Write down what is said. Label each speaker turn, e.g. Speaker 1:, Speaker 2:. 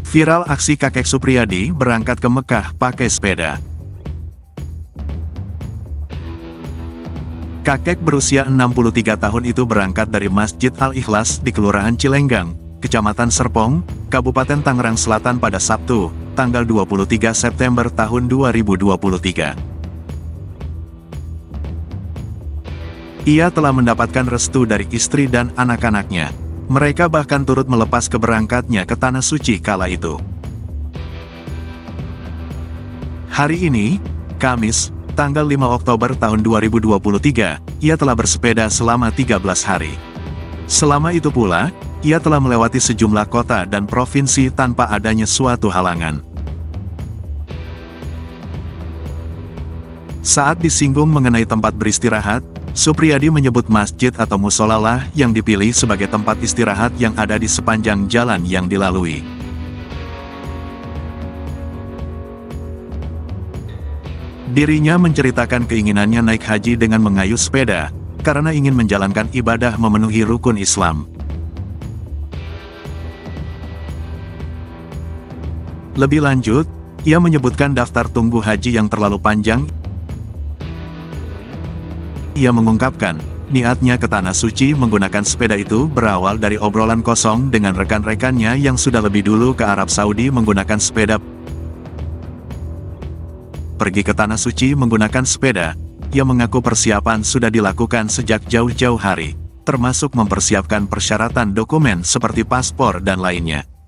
Speaker 1: Viral aksi kakek Supriyadi berangkat ke Mekah pakai sepeda. Kakek berusia 63 tahun itu berangkat dari Masjid Al-Ikhlas di Kelurahan Cilenggang, Kecamatan Serpong, Kabupaten Tangerang Selatan pada Sabtu, tanggal 23 September tahun 2023. Ia telah mendapatkan restu dari istri dan anak-anaknya. Mereka bahkan turut melepas keberangkatnya ke Tanah Suci kala itu. Hari ini, Kamis, tanggal 5 Oktober tahun 2023, ia telah bersepeda selama 13 hari. Selama itu pula, ia telah melewati sejumlah kota dan provinsi tanpa adanya suatu halangan. Saat disinggung mengenai tempat beristirahat, Supriyadi menyebut masjid atau mushola yang dipilih sebagai tempat istirahat yang ada di sepanjang jalan yang dilalui. Dirinya menceritakan keinginannya naik haji dengan mengayuh sepeda, karena ingin menjalankan ibadah memenuhi rukun Islam. Lebih lanjut, ia menyebutkan daftar tunggu haji yang terlalu panjang. Ia mengungkapkan, niatnya ke Tanah Suci menggunakan sepeda itu berawal dari obrolan kosong dengan rekan-rekannya yang sudah lebih dulu ke Arab Saudi menggunakan sepeda. Pergi ke Tanah Suci menggunakan sepeda, ia mengaku persiapan sudah dilakukan sejak jauh-jauh hari, termasuk mempersiapkan persyaratan dokumen seperti paspor dan lainnya.